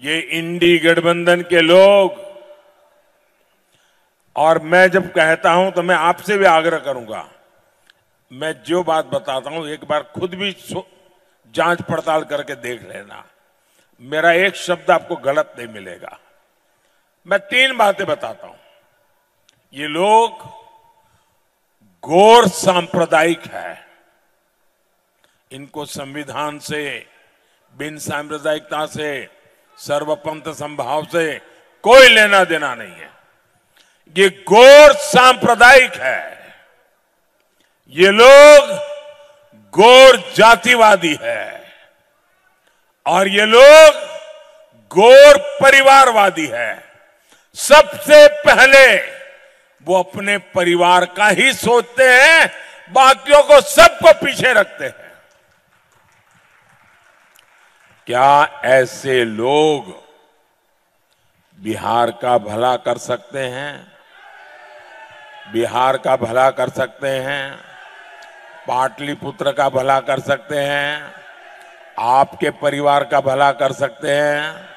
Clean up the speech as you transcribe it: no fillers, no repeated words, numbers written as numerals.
ये इंडी गठबंधन के लोग, और मैं जब कहता हूं तो मैं आपसे भी आग्रह करूंगा, मैं जो बात बताता हूं एक बार खुद भी जांच पड़ताल करके देख लेना, मेरा एक शब्द आपको गलत नहीं मिलेगा। मैं 3 बातें बताता हूं। ये लोग गौर सांप्रदायिक है, इनको संविधान से, बिन सांप्रदायिकता से, सर्वपंथ संभाव से कोई लेना देना नहीं है। ये गौर सांप्रदायिक है, ये लोग गौर जातिवादी है, और ये लोग गौर परिवारवादी है। सबसे पहले वो अपने परिवार का ही सोचते हैं, बाकियों को सबको पीछे रखते हैं। क्या ऐसे लोग बिहार का भला कर सकते हैं? बिहार का भला कर सकते हैं? पाटलिपुत्र का भला कर सकते हैं? आपके परिवार का भला कर सकते हैं?